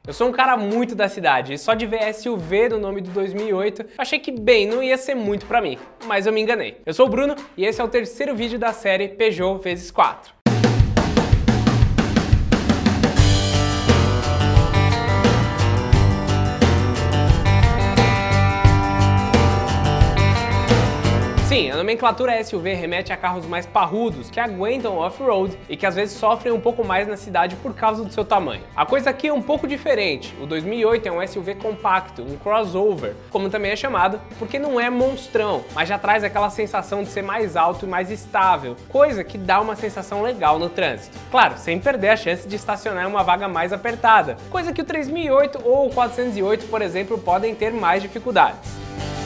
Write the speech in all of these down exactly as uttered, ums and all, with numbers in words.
Eu sou um cara muito da cidade e só de ver S U V no nome do dois mil e oito, achei que, bem, não ia ser muito pra mim, mas eu me enganei. Eu sou o Bruno e esse é o terceiro vídeo da série Peugeot vezes quatro. Sim, a nomenclatura S U V remete a carros mais parrudos, que aguentam off-road e que às vezes sofrem um pouco mais na cidade por causa do seu tamanho. A coisa aqui é um pouco diferente. O dois mil e oito é um S U V compacto, um crossover, como também é chamado, porque não é monstrão, mas já traz aquela sensação de ser mais alto e mais estável, coisa que dá uma sensação legal no trânsito. Claro, sem perder a chance de estacionar em uma vaga mais apertada, coisa que o três mil e oito ou o quatrocentos e oito, por exemplo, podem ter mais dificuldades.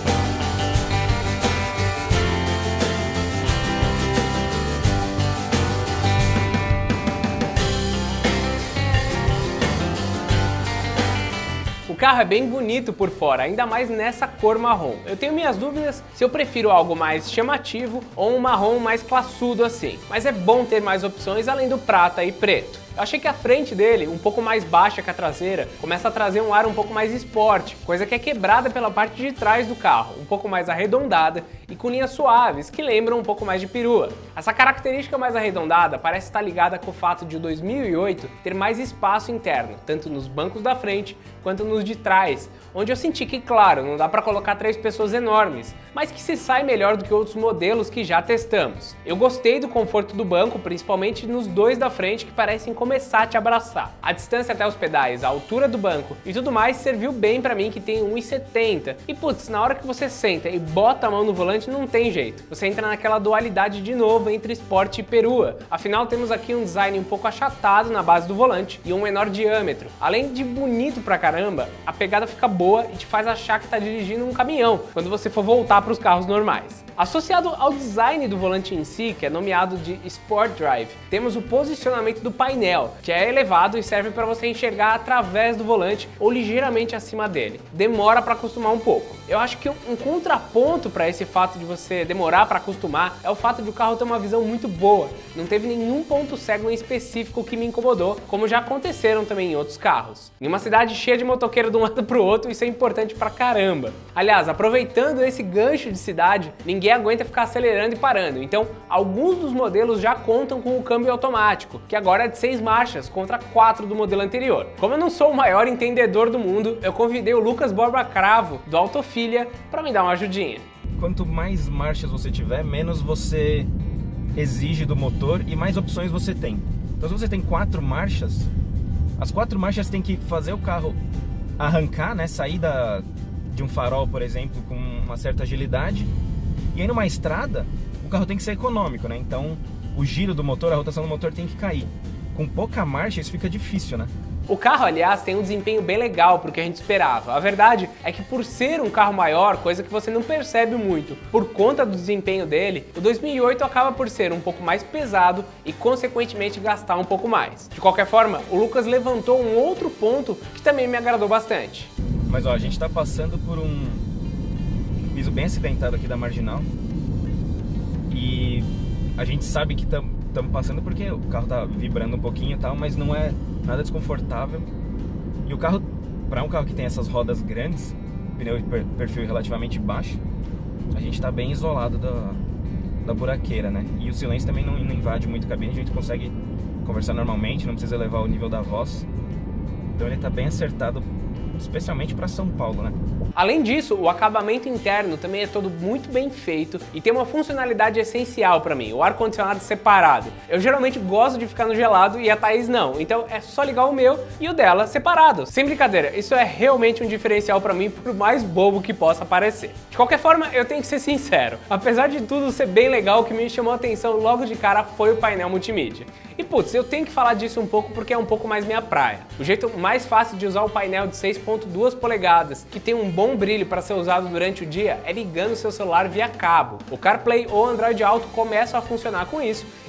O carro é bem bonito por fora, ainda mais nessa cor marrom. Eu tenho minhas dúvidas se eu prefiro algo mais chamativo ou um marrom mais classudo assim. Mas é bom ter mais opções além do prata e preto. Eu achei que a frente dele, um pouco mais baixa que a traseira, começa a trazer um ar um pouco mais esporte, coisa que é quebrada pela parte de trás do carro, um pouco mais arredondada e com linhas suaves, que lembram um pouco mais de perua. Essa característica mais arredondada parece estar ligada com o fato de o dois mil e oito ter mais espaço interno, tanto nos bancos da frente quanto nos de trás, onde eu senti que, claro, não dá para colocar três pessoas enormes, mas que se sai melhor do que outros modelos que já testamos. Eu gostei do conforto do banco, principalmente nos dois da frente, que parecem começar a te abraçar. A distância até os pedais, a altura do banco e tudo mais serviu bem pra mim, que tem um e setenta. E putz, na hora que você senta e bota a mão no volante não tem jeito. Você entra naquela dualidade de novo entre esporte e perua. Afinal, temos aqui um design um pouco achatado na base do volante e um menor diâmetro. Além de bonito pra caramba, a pegada fica boa e te faz achar que tá dirigindo um caminhão quando você for voltar para os carros normais. Associado ao design do volante em si, que é nomeado de Sport Drive, temos o posicionamento do painel, que é elevado e serve para você enxergar através do volante ou ligeiramente acima dele. Demora para acostumar um pouco. Eu acho que um contraponto para esse fato de você demorar para acostumar é o fato de o carro ter uma visão muito boa. Não teve nenhum ponto cego em específico que me incomodou, como já aconteceram também em outros carros. Em uma cidade cheia de motoqueiro de um lado para o outro, isso é importante pra caramba. Aliás, aproveitando esse gancho de cidade, ninguém aguenta ficar acelerando e parando, então alguns dos modelos já contam com o câmbio automático, que agora é de seis marchas contra quatro do modelo anterior. Como eu não sou o maior entendedor do mundo, eu convidei o Lucas Borba Cravo, do Autofilia, para me dar uma ajudinha. Quanto mais marchas você tiver, menos você exige do motor e mais opções você tem. Então se você tem quatro marchas, as quatro marchas tem que fazer o carro arrancar, né, sair da, de um farol, por exemplo, com uma certa agilidade. E aí numa estrada, o carro tem que ser econômico, né? Então o giro do motor, a rotação do motor tem que cair. Com pouca marcha isso fica difícil, né? O carro, aliás, tem um desempenho bem legal pro que a gente esperava. A verdade é que por ser um carro maior, coisa que você não percebe muito, por conta do desempenho dele, o dois mil e oito acaba por ser um pouco mais pesado e consequentemente gastar um pouco mais. De qualquer forma, o Lucas levantou um outro ponto que também me agradou bastante. Mas ó, a gente tá passando por um piso bem acidentado aqui da Marginal e a gente sabe que estamos passando porque o carro tá vibrando um pouquinho e tal, mas não é nada desconfortável. E o carro, para um carro que tem essas rodas grandes, pneu de perfil relativamente baixo, a gente tá bem isolado da, da buraqueira, né? E o silêncio também não, não invade muito a cabine, a gente consegue conversar normalmente, não precisa elevar o nível da voz. Então ele tá bem acertado, especialmente para São Paulo, né? Além disso, o acabamento interno também é todo muito bem feito e tem uma funcionalidade essencial para mim, o ar-condicionado separado. Eu geralmente gosto de ficar no gelado e a Thaís não, então é só ligar o meu e o dela separado. Sem brincadeira, isso é realmente um diferencial para mim, por mais bobo que possa parecer. De qualquer forma, eu tenho que ser sincero, apesar de tudo ser bem legal, o que me chamou a atenção logo de cara foi o painel multimídia. E putz, eu tenho que falar disso um pouco porque é um pouco mais minha praia. O jeito mais fácil de usar o painel de seis ponto duas polegadas, que tem um bom brilho para ser usado durante o dia, é ligando seu celular via cabo. O CarPlay ou Android Auto começam a funcionar com isso e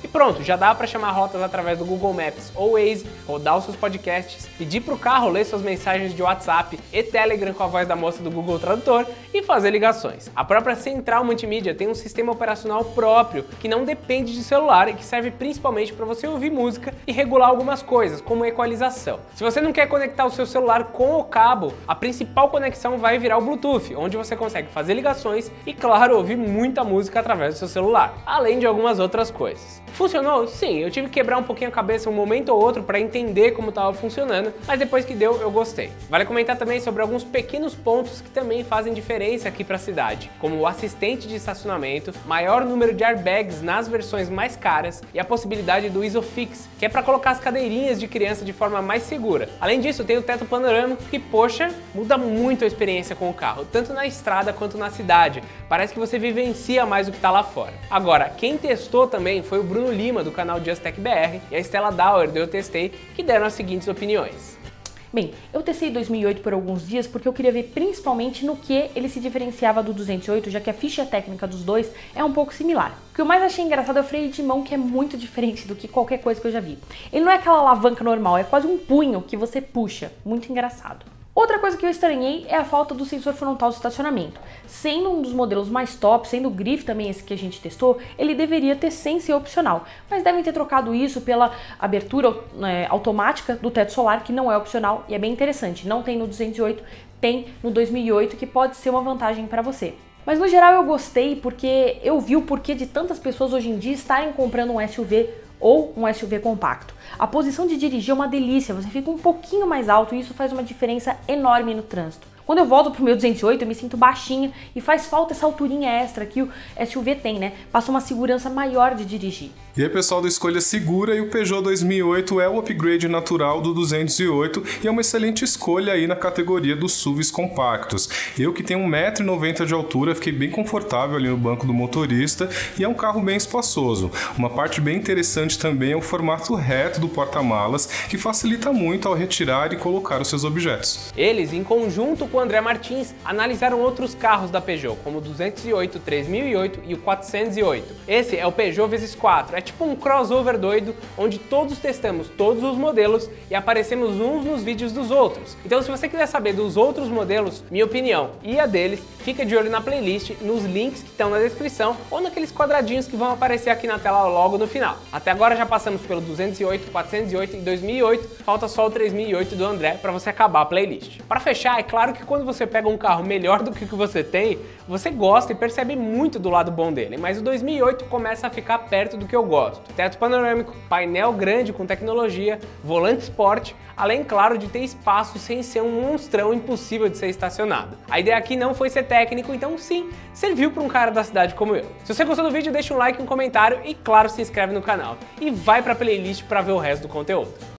pronto, já dá para chamar rotas através do Google Maps ou Waze, rodar os seus podcasts, pedir para o carro ler suas mensagens de WhatsApp e Telegram com a voz da moça do Google Tradutor e fazer ligações. A própria central multimídia tem um sistema operacional próprio que não depende de celular e que serve principalmente para você ouvir música e regular algumas coisas, como equalização. Se você não quer conectar o seu celular com o cabo, a principal conexão vai virar o Bluetooth, onde você consegue fazer ligações e, claro, ouvir muita música através do seu celular, além de algumas outras coisas. Funcionou? Sim, eu tive que quebrar um pouquinho a cabeça um momento ou outro para entender como estava funcionando, mas depois que deu, eu gostei. Vale comentar também sobre alguns pequenos pontos que também fazem diferença aqui para a cidade, como o assistente de estacionamento, maior número de airbags nas versões mais caras e a possibilidade do Isofix, que é para colocar as cadeirinhas de criança de forma mais segura. Além disso, tem o teto panorâmico que, poxa, muda muito a experiência com o carro, tanto na estrada quanto na cidade. Parece que você vivencia mais o que está lá fora. Agora, quem testou também foi o Bruno Lima, do canal Just Tech B R, e a Estela Dauer, do Eu Testei, que deram as seguintes opiniões. Bem, eu testei dois mil e oito por alguns dias porque eu queria ver principalmente no que ele se diferenciava do duzentos e oito, já que a ficha técnica dos dois é um pouco similar. O que eu mais achei engraçado é o freio de mão, que é muito diferente do que qualquer coisa que eu já vi. Ele não é aquela alavanca normal, é quase um punho que você puxa, muito engraçado. Outra coisa que eu estranhei é a falta do sensor frontal de estacionamento. Sendo um dos modelos mais top, sendo o Grif também esse que a gente testou, ele deveria ter sem ser opcional, mas devem ter trocado isso pela abertura é, automática do teto solar, que não é opcional e é bem interessante. Não tem no duzentos e oito, tem no dois mil e oito, que pode ser uma vantagem para você. Mas no geral eu gostei porque eu vi o porquê de tantas pessoas hoje em dia estarem comprando um S U V ou um S U V compacto. A posição de dirigir é uma delícia, você fica um pouquinho mais alto e isso faz uma diferença enorme no trânsito. Quando eu volto pro meu duzentos e oito, eu me sinto baixinha e faz falta essa alturinha extra que o S U V tem, né? Passa uma segurança maior de dirigir. E aí, pessoal do Escolha Segura, e o Peugeot dois mil e oito é o upgrade natural do duzentos e oito e é uma excelente escolha aí na categoria dos S U Vs compactos. Eu que tenho um metro e noventa de altura, fiquei bem confortável ali no banco do motorista e é um carro bem espaçoso. Uma parte bem interessante também é o formato reto do porta-malas, que facilita muito ao retirar e colocar os seus objetos. Eles, em conjunto com o André Martins, analisaram outros carros da Peugeot, como o duzentos e oito, três mil e oito e o quatrocentos e oito. Esse é o Peugeot vezes quatro, é tipo um crossover doido, onde todos testamos todos os modelos e aparecemos uns nos vídeos dos outros. Então, se você quiser saber dos outros modelos, minha opinião e a deles, fica de olho na playlist, nos links que estão na descrição ou naqueles quadradinhos que vão aparecer aqui na tela logo no final. Até agora já passamos pelo duzentos e oito, quatrocentos e oito e dois mil e oito, falta só o três mil e oito do André para você acabar a playlist. Para fechar, é claro que quando você pega um carro melhor do que o que você tem, você gosta e percebe muito do lado bom dele, mas o dois mil e oito começa a ficar perto do que eu gosto. Teto panorâmico, painel grande com tecnologia, volante esporte, além, claro, de ter espaço sem ser um monstrão impossível de ser estacionado. A ideia aqui não foi ser técnico, então sim, serviu para um cara da cidade como eu. Se você gostou do vídeo, deixa um like, um comentário e, claro, se inscreve no canal. E vai para a playlist para ver o resto do conteúdo.